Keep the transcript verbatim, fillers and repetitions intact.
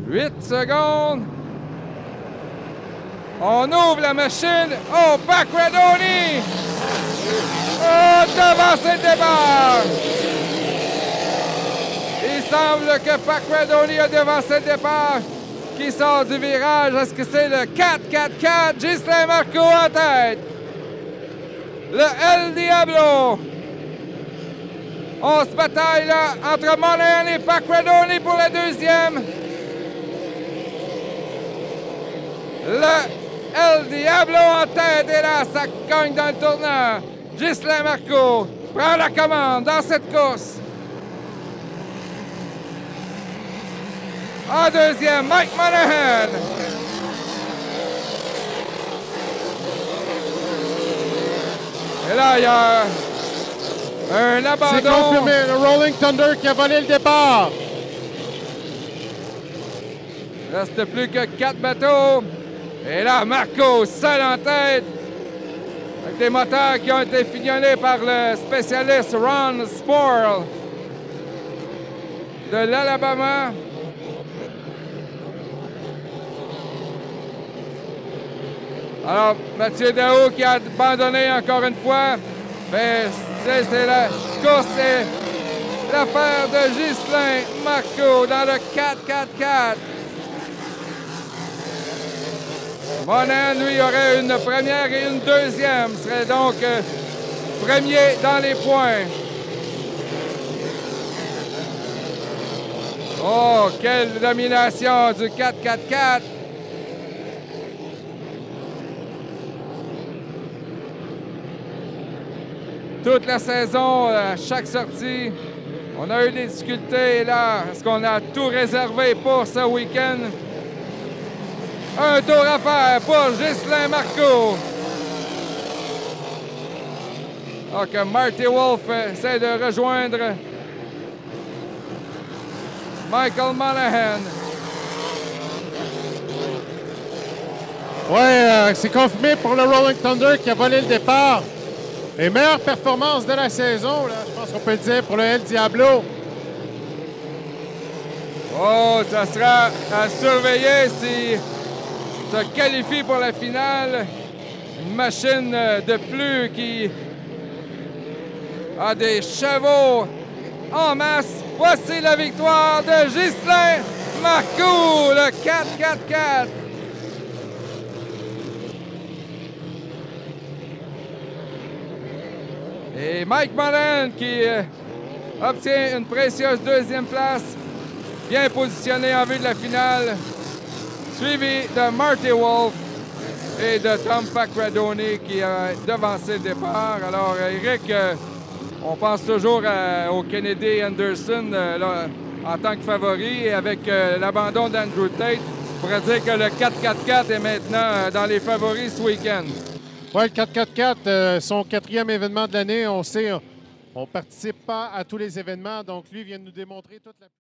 huit secondes. On ouvre la machine. Oh, Pacquiao-Donny! Oh, devant le départ! Il semble que Pacquiao-Donny a devancé le départ qui sort du virage. Est-ce que c'est le quatre quatre quatre? Ghislain Marcoux en tête. Le El Diablo. On se bataille là entre Monahan et Pacquiao-Donny pour la deuxième. Le El Diablo en tête et là, ça cogne dans le tournant. Ghislain Marcoux prend la commande dans cette course. En deuxième, Mike Monahan. Et là, il y a un abandon. C'est confirmé, le Rolling Thunder qui a volé le départ. Il reste plus que quatre bateaux. Et là, Marcoux, seul en tête, avec des moteurs qui ont été fignolés par le spécialiste Ron Spoil de l'Alabama. Alors, Mathieu Daou qui a abandonné encore une fois. Mais c'est la course et l'affaire de Ghislain Marcoux dans le quatre quatre quatre. Monahan, lui, aurait une première et une deuxième. Serait donc euh, premier dans les points. Oh, quelle domination du quatre quatre quatre. Toute la saison, à chaque sortie, on a eu des difficultés. Et là, est-ce qu'on a tout réservé pour ce week-end? Un tour à faire pour Ghislain Marcoux. Donc, Marty Wolf essaie de rejoindre Michael Monahan. Oui, euh, c'est confirmé pour le Rolling Thunder qui a volé le départ. Les meilleures performances de la saison, là, je pense qu'on peut le dire, pour le El Diablo. Oh, ça sera à surveiller s'il se qualifie pour la finale. Une machine de plus qui a des chevaux en masse. Voici la victoire de Ghislain Marcoux, le quatre quatre quatre. Et Mike Monahan qui euh, obtient une précieuse deuxième place, bien positionné en vue de la finale, suivi de Marty Wolf et de Tom Pacquiao-Donny qui a devancé le départ. Alors, Eric, euh, on pense toujours à, au Kennedy Anderson euh, là, en tant que favori et avec euh, l'abandon d'Andrew Tate, on pourrait dire que le quatre quatre quatre est maintenant euh, dans les favoris ce week-end. Oui, le quatre quatre quatre, euh, son quatrième événement de l'année. On sait, on ne participe pas à tous les événements, donc lui vient de nous démontrer toute la...